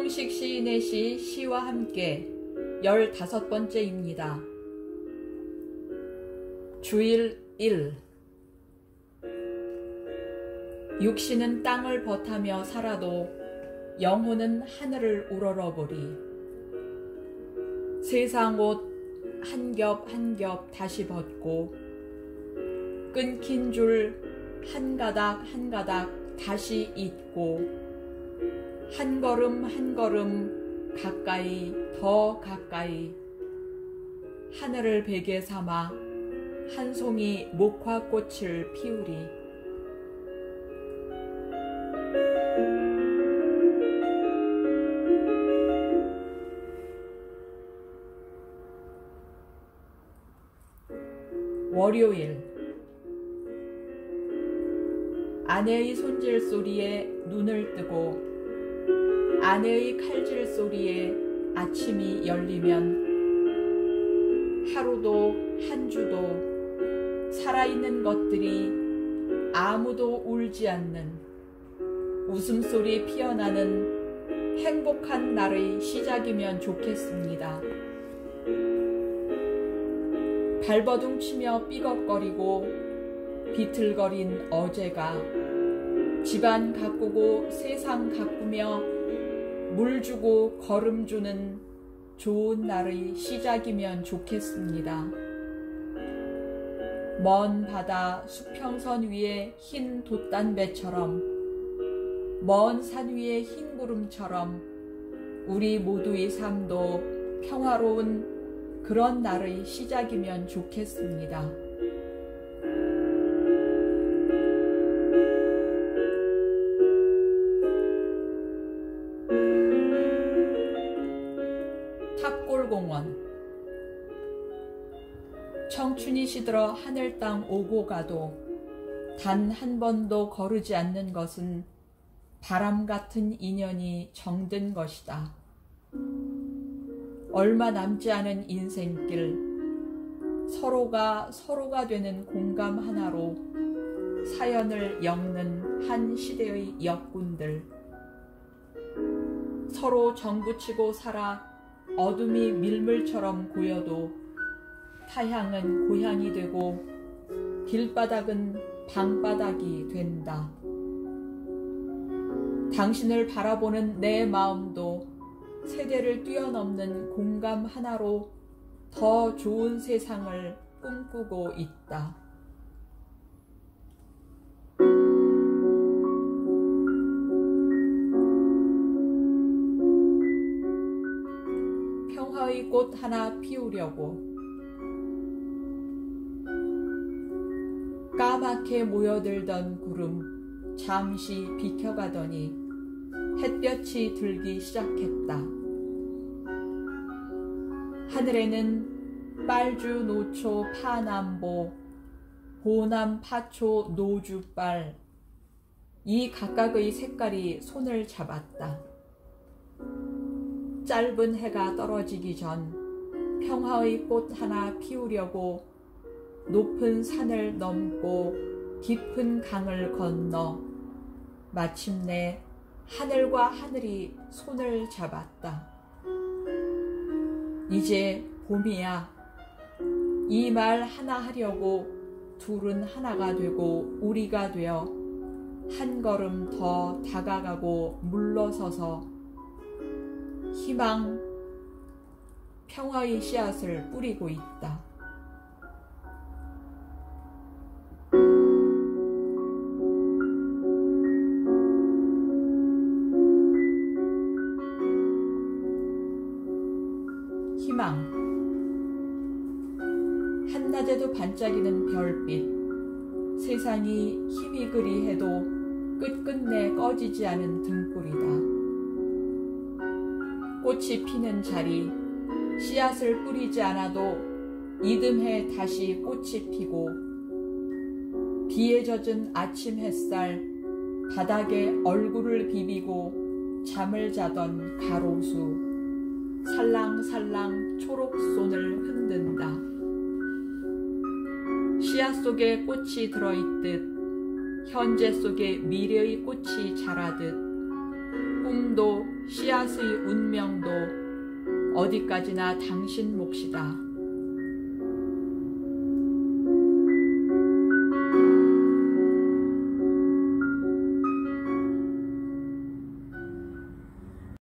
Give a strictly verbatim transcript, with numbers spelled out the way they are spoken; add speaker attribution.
Speaker 1: 이동식 시인의 시 시와 함께 열다섯 번째입니다. 주일 일. 육신은 땅을 버타며 살아도 영혼은 하늘을 우러러보리. 세상 옷 한 겹 한 겹 다시 벗고 끊긴 줄 한 가닥 한 가닥 다시 잇고 한 걸음 한 걸음 가까이 더 가까이 하늘을 베개 삼아 한 송이 목화꽃을 피우리. 월요일. 아내의 손질 소리에 눈을 뜨고 아내의 칼질 소리에 아침이 열리면 하루도 한 주도 살아있는 것들이 아무도 울지 않는 웃음소리 피어나는 행복한 날의 시작이면 좋겠습니다. 발버둥 치며 삐걱거리고 비틀거린 어제가 집안 가꾸고 세상 가꾸며 물 주고 걸음 주는 좋은 날의 시작이면 좋겠습니다. 먼 바다 수평선 위의 흰 돛단배처럼 먼 산 위의 흰 구름처럼 우리 모두의 삶도 평화로운 그런 날의 시작이면 좋겠습니다. 탑골공원. 청춘이 시들어 하늘 땅 오고 가도 단 한 번도 거르지 않는 것은 바람 같은 인연이 정든 것이다. 얼마 남지 않은 인생길, 서로가 서로가 되는 공감 하나로 사연을 엮는 한 시대의 역군들. 서로 정붙이고 살아 어둠이 밀물처럼 고여도 타향은 고향이 되고 길바닥은 방바닥이 된다. 당신을 바라보는 내 마음도 세대를 뛰어넘는 공감 하나로 더 좋은 세상을 꿈꾸고 있다. 평화의 꽃 하나 피우려고 까맣게 모여들던 구름 잠시 비켜가더니 햇볕이 들기 시작했다. 하늘에는 빨주, 노초, 파남보, 보남, 파초, 노주빨 이 각각의 색깔이 손을 잡았다. 짧은 해가 떨어지기 전 평화의 꽃 하나 피우려고 높은 산을 넘고 깊은 강을 건너 마침내 하늘과 하늘이 손을 잡았다. 이제 봄이야. 이 말 하나 하려고 둘은 하나가 되고 우리가 되어 한 걸음 더 다가가고 물러서서 희망, 평화의 씨앗을 뿌리고 있다. 희망. 한낮에도 반짝이는 별빛. 세상이 힘이 그리 해도 끝끝내 꺼지지 않은 등불이다. 꽃이 피는 자리, 씨앗을 뿌리지 않아도 이듬해 다시 꽃이 피고 비에 젖은 아침 햇살, 바닥에 얼굴을 비비고 잠을 자던 가로수 살랑살랑 초록손을 흔든다. 씨앗 속에 꽃이 들어있듯 현재 속에 미래의 꽃이 자라듯 꿈도 씨앗의 운명도 어디까지나 당신 몫이다.